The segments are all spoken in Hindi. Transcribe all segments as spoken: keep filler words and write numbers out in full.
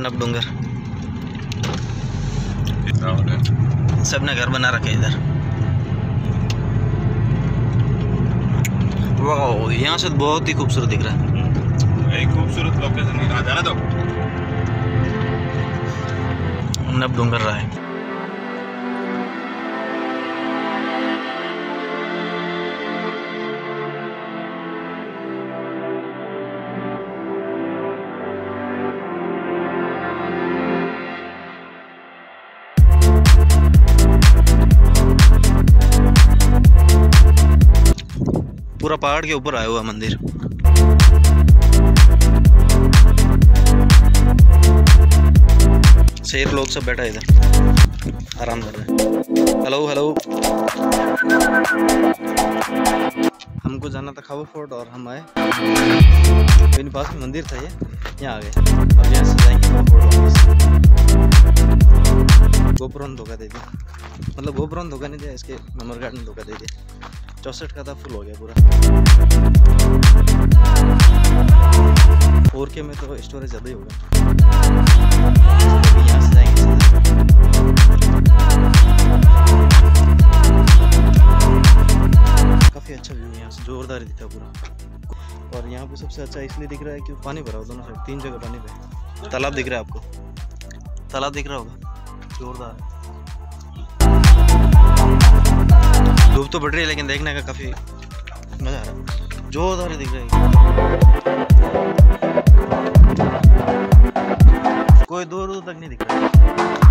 नब डूंगर सबने घर बना रखे इधर। वाह, यहाँ से बहुत ही खूबसूरत दिख रहा है। एक खूबसूरत लोकेशन है, जाना तो नब डूंगर रहा है। पूरा पहाड़ के ऊपर आया हुआ मंदिर। शेर लोग सब बैठा है इधर, आराम कर रहे हैं। हेलो हेलो, हमको जाना था खाबा फोर्ट और हम आए, मेरे पास में मंदिर था, ये यहाँ आ गए। अब यहाँ से जाएंगे खाबा फोर्ट वापस। गोप्रो ने धोखा दे दिया, मतलब गोप्रो ने धोखा नहीं दिया, इसके मेमोरी कार्ड ने धोखा दे दिया। चौसठ का था, फुल हो गया पूरा। फोर के में तो स्टोरेज ज़्यादा ही होगा। यहाँ से जाएंगे काफ़ी अच्छा व्यू है यहाँ से, जोरदार दिखता है पूरा। और यहाँ पे सबसे अच्छा इसलिए दिख रहा है कि पानी भरा हो दोनों साइड, तीन जगह पानी पे। तालाब दिख रहा है आपको, तालाब दिख रहा होगा, जोरदार है। धूप तो बढ़ रही है लेकिन देखने का काफी मजा आ रहा है, जोरदार दिख रहा है। कोई दूर दूर तक नहीं दिख रहा है।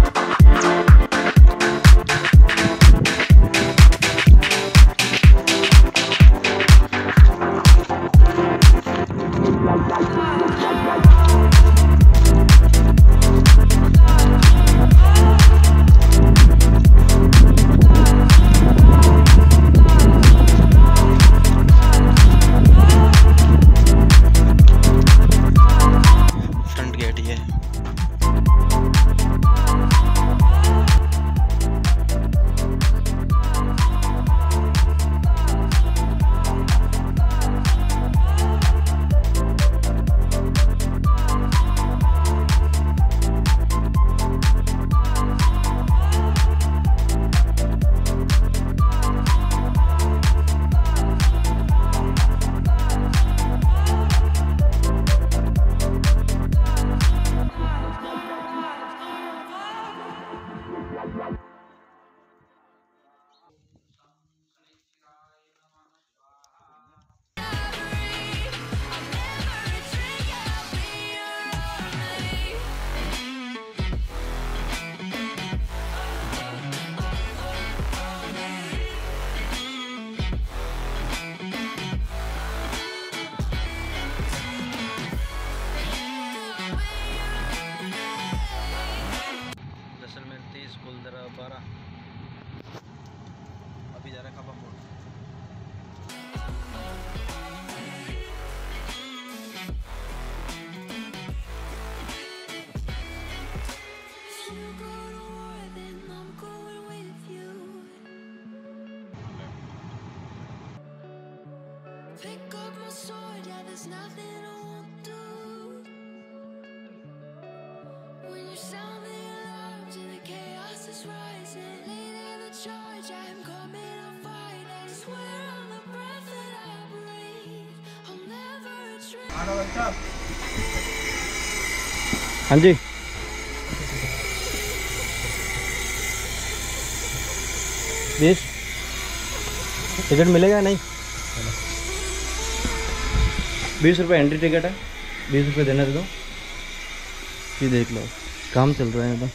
अभी जा रहा है Khaba fort. Pick up my sword, yeah, there's nothing I won't do. When you sound the alarms and the chaos is rising, leading the charge, I'm coming, I'll fight. I swear on the breath that I breathe, I'll never retreat. हाँ जी, बीस टिकट मिलेगा नहीं? बीस रुपये एंट्री टिकट है, बीस रुपये देना दो। ये देख लो, काम चल रहा है एकदम।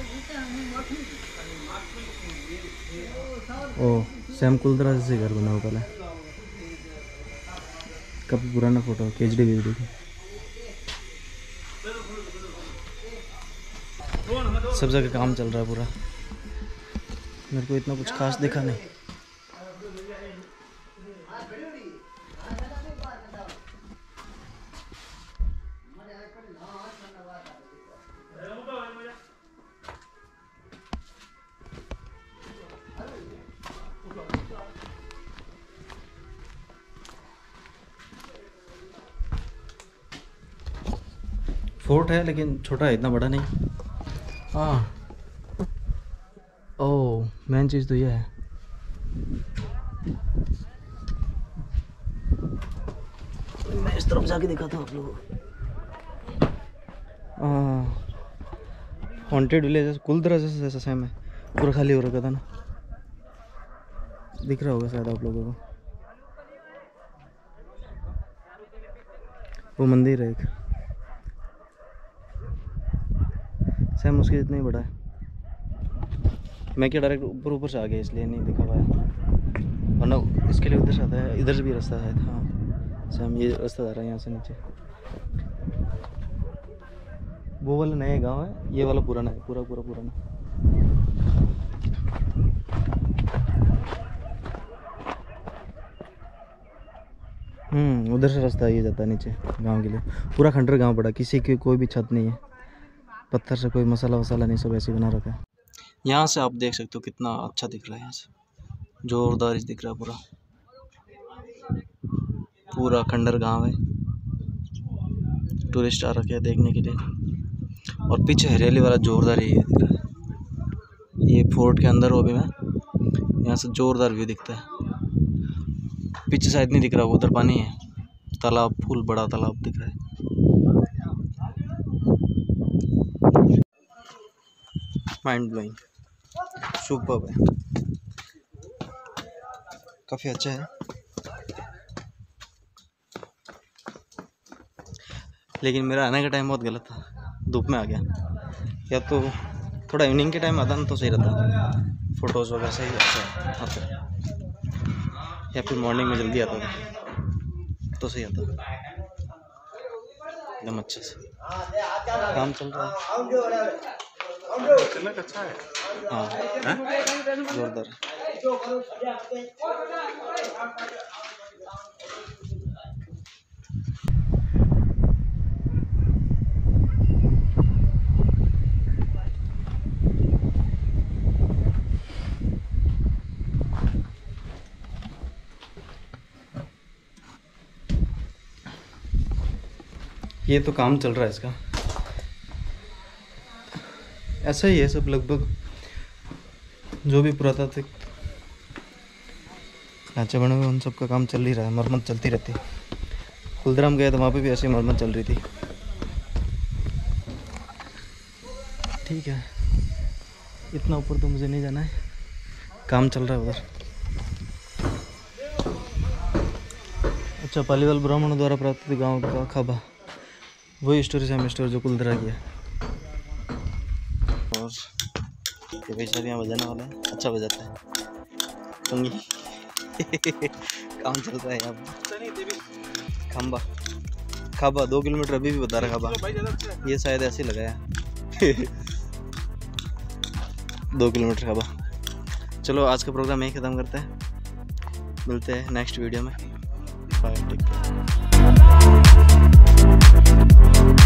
ओ सैम कुलदरा जैसे घर बना हुआ पहले, काफी पुराना फोटो, केजडी वीजडी की। सब जगह काम चल रहा है पूरा, मेरे को इतना कुछ खास दिखा नहीं। फोर्ट है लेकिन छोटा है, इतना बड़ा नहीं। हाँ ओह मेन चीज़ तो ये है। मैं इस तरफ जाके दिखाता हूँ आप लोगों को। हॉन्टेड विलेज कुल तरह से जैसा सेम है, पूरा खाली हो रखा था ना, दिख रहा होगा शायद आप लोगों को। वो मंदिर है एक, सेम उसके जितना ही बड़ा है। मैं क्या डायरेक्ट ऊपर ऊपर से आ गया इसलिए नहीं दिखा पाया, वरना इसके लिए उधर से आता है, इधर से भी रास्ता है। हाँ सेम ये रास्ता जा रहा है यहाँ से नीचे। वो वाला नया गांव है, ये वाला पुराना है, पूरा पूरा पुराना। हम्म उधर से रास्ता ये जाता है नीचे गांव के लिए। पूरा खंडर गांव पड़ा, किसी की कोई भी छत नहीं है, पत्थर से कोई मसाला वसाला नहीं, सब ऐसे बना रखा है। यहाँ से आप देख सकते हो कितना अच्छा दिख रहा है, यहाँ से जोरदार दिख रहा है पूरा। पूरा खंडर गांव है, टूरिस्ट आ रखे हैं देखने के लिए। और पीछे हरियाली वाला जोरदार ही दिख रहा है। ये फोर्ट के अंदर हो भी मैं, यहाँ से जोरदार व्यू दिखता है। पीछे साइड नहीं दिख रहा, वो उधर पानी है, तालाब, फुल बड़ा तालाब दिख रहा है। माइंड ब्लोइंग, सुपर्ब है, काफ़ी अच्छा है। लेकिन मेरा आने का टाइम बहुत गलत था, धूप में आ गया। या तो थोड़ा इवनिंग के टाइम आता ना तो सही रहता, फ़ोटोज़ वगैरह सही अच्छा आता, या फिर मॉर्निंग में जल्दी आता था तो सही आता एकदम अच्छे से। काम चल रहा है, अच्छा है। हाँ जोरदार। ये तो काम चल रहा है इसका, ऐसा ही है सब लगभग। जो भी पुरातात्विक ढांचे बने हुए उन सब का काम चल ही रहा है, मरम्मत चलती रहती है। कुलद्राम गए तो वहाँ पे भी ऐसी मरम्मत चल रही थी। ठीक है, इतना ऊपर तो मुझे नहीं जाना है, काम चल रहा है उधर। अच्छा, पालीवाल ब्राह्मणों द्वारा प्राप्त गांव का खाबा, वही स्टोरी सेम स्टोरी जो कुलधरा की है। और ये बेचारे यहाँ बजाने वाला है, अच्छा बजाता है कंगी। काम चल रहा है यहाँ पर। खंबा खाबा दो किलोमीटर अभी भी बता रहा खाबा, ये शायद ऐसे लगाया। दो किलोमीटर खाबा। चलो आज का प्रोग्राम यहीं ख़त्म करते हैं, मिलते हैं नेक्स्ट वीडियो में। Bye, take care.